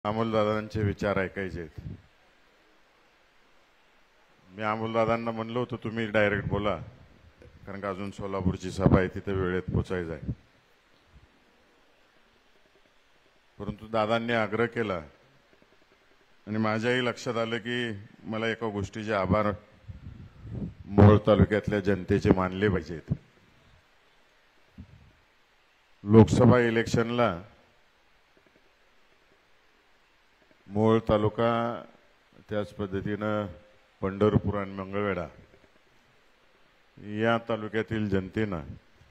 अमोलदादांचे विचार ऐकायचे आहेत. मी अमोलदादांना म्हणलो होतो तुम्ही डायरेक्ट बोला, कारण का अजून सोलापूरची सभा आहे, तिथे वेळेत पोचायचं आहे. परंतु दादांनी आग्रह केला आणि माझ्याही लक्षात आलं की मला एका गोष्टीचे आभार मोहोळ तालुक्यातल्या जनतेचे मानले पाहिजेत. लोकसभा इलेक्शनला मोहोळ तालुका, त्याच पद्धतीनं पंढरपूर आणि मंगळवेढा या तालुक्यातील जनतेनं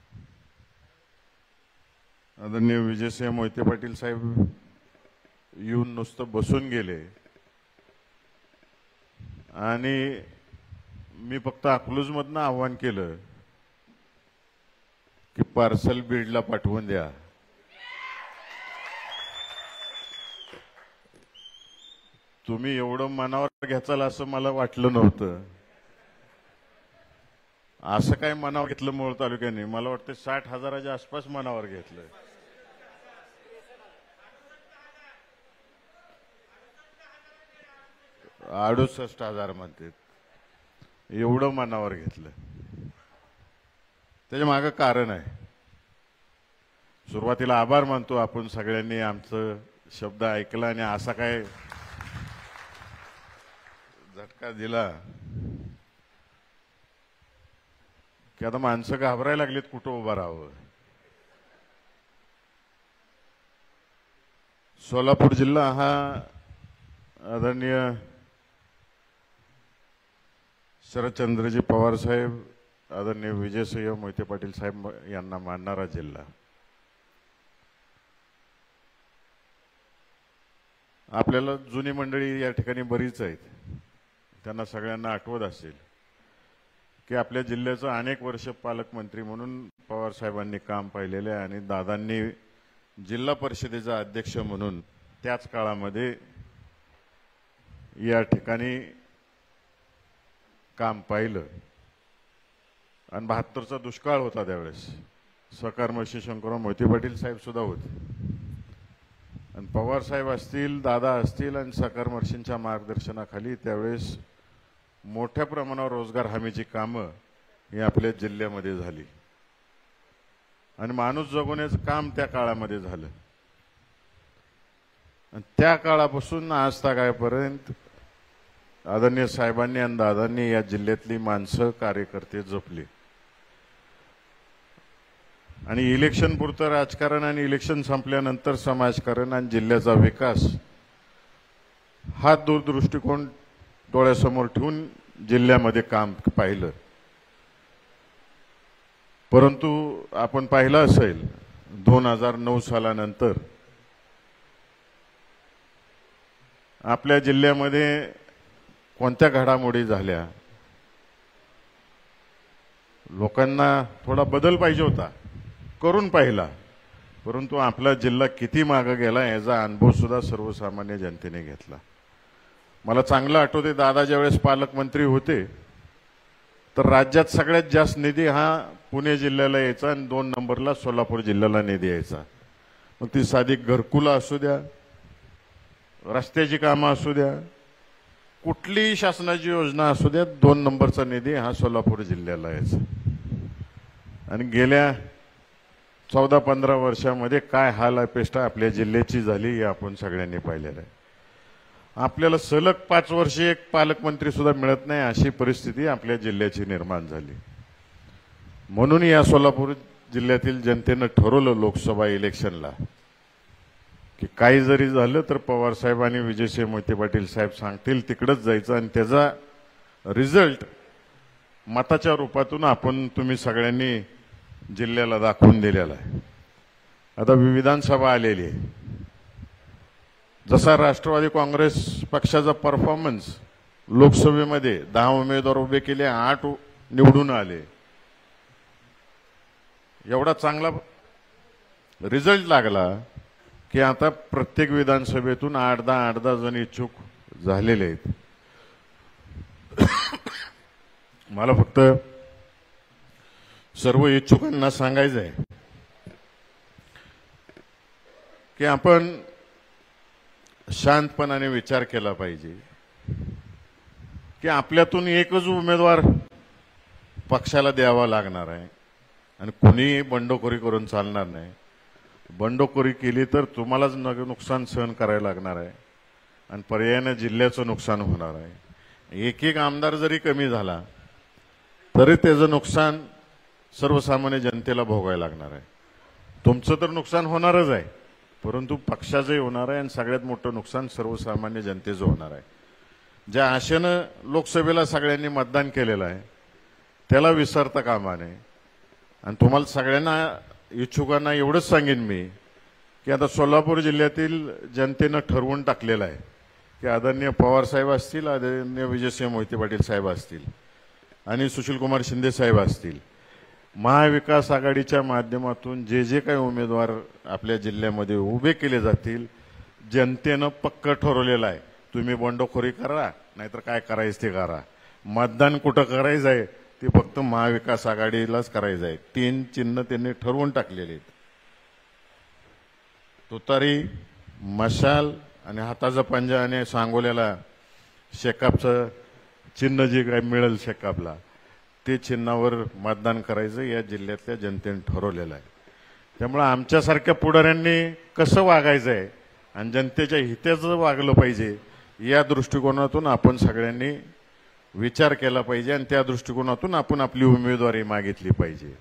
आदरणीय विजयसिंह मोहिते पाटील साहेब येऊन नुसतं बसून गेले आणि मी फक्त अकलूजमधनं आव्हान केलं की पार्सल बीडला पाठवून द्या. तुम्ही एवढं मनावर घ्याचाल असं मला वाटलं नव्हतं. असं काय मनावर घेतलं मोहोळ तालुक्याने? मला वाटतं 60,000च्या आसपास मनावर घेतलं. साडे 68,000 म्हणतात. एवढं मनावर घेतलं. त्याच्या मागं कारण आहे. सुरुवातीला आभार मानतो आपण सगळ्यांनी आमचं शब्द ऐकला आणि असा काय झटका दिला की आता माणसं घाबरायला लागलीत कुठं उभं राहावं. सोलापूर जिल्हा हा आदरणीय शरदचंद्रजी पवार साहेब, आदरणीय विजयसिंह मोहिते पाटील साहेब यांना मानणारा जिल्हा. आपल्याला जुनी मंडळी या ठिकाणी बरीच आहेत. त्यांना सगळ्यांना आठवत असेल की आपल्या जिल्ह्याचं अनेक वर्ष पालकमंत्री म्हणून पवार साहेबांनी काम पाहिलेलं आहे आणि दादांनी जिल्हा परिषदेचा अध्यक्ष म्हणून त्याच काळामध्ये या ठिकाणी काम पाहिलं. आणि 72चा दुष्काळ होता त्यावेळेस. सहकारमंत्री शंकरराव मोहिते पाटील साहेब सुद्धा होते आणि पवार साहेब असतील, दादा असतील आणि सहकारमंत्रींच्या मार्गदर्शनाखाली त्यावेळेस मोठ्या प्रमाणावर रोजगार हमीची कामं ही आपल्या जिल्ह्यामध्ये झाली आणि माणूस जगवण्याचं काम त्या काळामध्ये झालं. आणि त्या काळापासून आज तागायपर्यंत आदरणीय साहेबांनी आणि दादांनी या जिल्ह्यातली माणसं, कार्यकर्ते जपली. आणि इलेक्शन पुरतं राजकारण आणि इलेक्शन संपल्यानंतर समाजकारण आणि जिल्ह्याचा विकास हा दूरदृष्टिकोन डोळ्यासमोर ठेवून जिल्ह्यामध्ये काम पाहिलं. परंतु आपण पाहिलं असेल 2009 सालानंतर आपल्या जिल्ह्यामध्ये कोणत्या घडामोडी झाल्या. लोकांना थोडा बदल पाहिजे होता, करून पाहिला, परंतु आपला जिल्हा किती मागे गेला याचा अनुभव सुद्धा सर्वसामान्य जनतेने घेतला. मला चांगलं आठवते, दादा ज्यावेळेस पालकमंत्री होते तर राज्यात सगळ्यात जास्त निधी हा पुणे जिल्ह्याला यायचा आणि 2 नंबरला सोलापूर जिल्ह्याला निधी यायचा. मग ती साधी घरकुलं असू द्या, रस्त्याची कामं असू द्या, कुठलीही शासनाची योजना असू द्या, 2 नंबरचा निधी हा सोलापूर जिल्ह्याला यायचा. आणि गेल्या 14-15 वर्षामध्ये काय हाल अपेष्टा आपल्या जिल्ह्याची झाली हे आपण सगळ्यांनी पाहिलेलं आहे. आपल्याला सलग 5 वर्षे एक पालकमंत्री सुद्धा मिळत नाही अशी परिस्थिती आपल्या जिल्ह्याची निर्माण झाली. म्हणून या सोलापूर जिल्ह्यातील जनतेनं ठरवलं लोकसभा इलेक्शनला की काही जरी झालं तर पवार साहेब आणि विजयसिंह मोहिते पाटील साहेब सांगतील तिकडंच जायचं आणि त्याचा रिझल्ट मताच्या रूपातून तुम्ही सगळ्यांनी जिल्ह्याला दाखवून दिलेला आहे. आता विधानसभा आलेली आहे. जसा राष्ट्रवादी काँग्रेस पक्षाचा परफॉर्मन्स लोकसभेमध्ये 10 उमेदवार उभे केले, 8 निवडून आले, एवढा चांगला रिझल्ट लागला की आता प्रत्येक विधानसभेतून 8-10 जण इच्छुक झालेले आहेत. मला फक्त सर्व इच्छुकांना सांगायचं आहे की आपण शांतपणाने विचार केला पाहिजे की आपल्यातून एकच उमेदवार पक्षाला द्यावा लागणार आहे आणि कोणीही बंडखोरी करून चालणार नाही. बंडखोरी केली तर तुम्हालाच नुकसान सहन करायला लागणार आहे आणि पर्यायाने जिल्ह्याचं नुकसान होणार आहे. एक एक आमदार जरी कमी झाला तरी त्याचं नुकसान सर्वसामान्य जनतेला भोगायला लागणार आहे. तुमचं तर नुकसान होणारच आहे, परंतु पक्षाचंही होणार आहे आणि सगळ्यात मोठं नुकसान सर्वसामान्य जनतेचं होणार आहे. ज्या आशेनं लोकसभेला सगळ्यांनी मतदान केलेलं आहे त्याला विसरता कामा नये. आणि तुम्हाला सगळ्यांना इच्छुकांना एवढंच सांगेन मी की आता सोलापूर जिल्ह्यातील जनतेनं ठरवून टाकलेलं आहे की आदरणीय पवार साहेब असतील, आदरणीय विजयसिंह मोहिते पाटील साहेब असतील आणि सुशीलकुमार शिंदे साहेब असतील, महाविकास आघाडीच्या माध्यमातून जे जे काही उमेदवार आपल्या जिल्ह्यामध्ये उभे केले जातील जनतेनं पक्क ठरवलेलं आहे. तुम्ही बंडखोरी करा नाहीतर काय करायचं ते करा. मतदान कुठं करायचं आहे ते फक्त महाविकास आघाडीलाच करायचं आहे. 3 चिन्ह त्यांनी ठरवून टाकलेले आहेत. तुतारी, मशाल आणि हाताचा पंजा आणि सांगोल्याला शेकापचं चिन्ह जे काय मिळेल शेकापला ते चिन्हावर मतदान करायचं या जिल्ह्यातल्या जनतेने ठरवलेलं आहे. त्यामुळे आमच्यासारख्या पुढाऱ्यांनी कसं वागायचं आहे आणि जनतेच्या हिताचं वागलं पाहिजे या दृष्टिकोनातून आपण सगळ्यांनी विचार केला पाहिजे आणि त्या दृष्टिकोनातून आपण आपली उमेदवारी मागितली पाहिजे.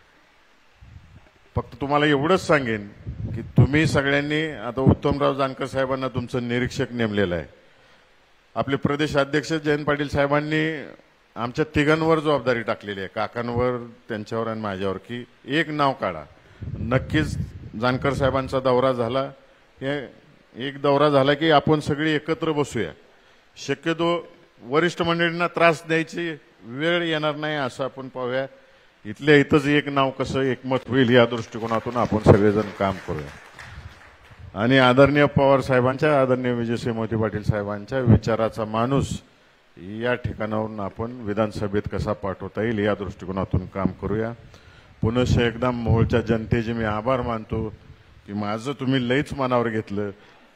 फक्त तुम्हाला एवढंच सांगेन की तुम्ही सगळ्यांनी आता उत्तमराव जानकर साहेबांना तुमचं निरीक्षक नेमलेलं आहे. आपले प्रदेश अध्यक्ष जयंत पाटील साहेबांनी आमच्या तिघांवर जबाबदारी टाकलेली आहे, काकांवर, त्यांच्यावर आणि माझ्यावर, की एक नाव काढा. नक्कीच जानकर साहेबांचा दौरा झाला, एक दौरा झाला की आपण सगळी एकत्र बसूया. शक्यतो वरिष्ठ मंडळींना त्रास द्यायची वेळ येणार नाही असं आपण पाहूया. इथल्या इथंच एक नाव कसं एकमत होईल या दृष्टिकोनातून आपण सगळेजण काम करूया. आणि आदरणीय पवार साहेबांच्या, आदरणीय विजयसिंह मोहिते पाटील साहेबांच्या विचाराचा माणूस या ठिकाणावरून आपण विधानसभेत कसा पाठवता येईल या दृष्टिकोनातून काम करूया. पुनश्च एकदा मोहोळच्या जनतेचे मी आभार मानतो की माझं तुम्ही लईच मनावर घेतलं.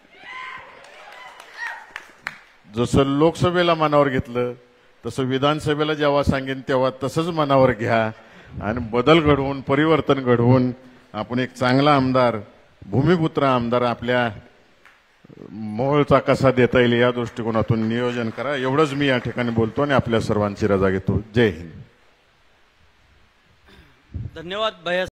जसं लोकसभेला मनावर घेतलं तसं विधानसभेला जेव्हा सांगेन तेव्हा तसंच मनावर घ्या आणि बदल घडवून, परिवर्तन घडवून आपण एक चांगला आमदार, भूमिपुत्र आमदार आपल्या मोहोळचा कसा देता येईल या दृष्टिकोनातून नियोजन करा. एवढंच मी या ठिकाणी बोलतो आणि आपल्या सर्वांची रजा घेतो. जय हिंद. धन्यवाद भैया.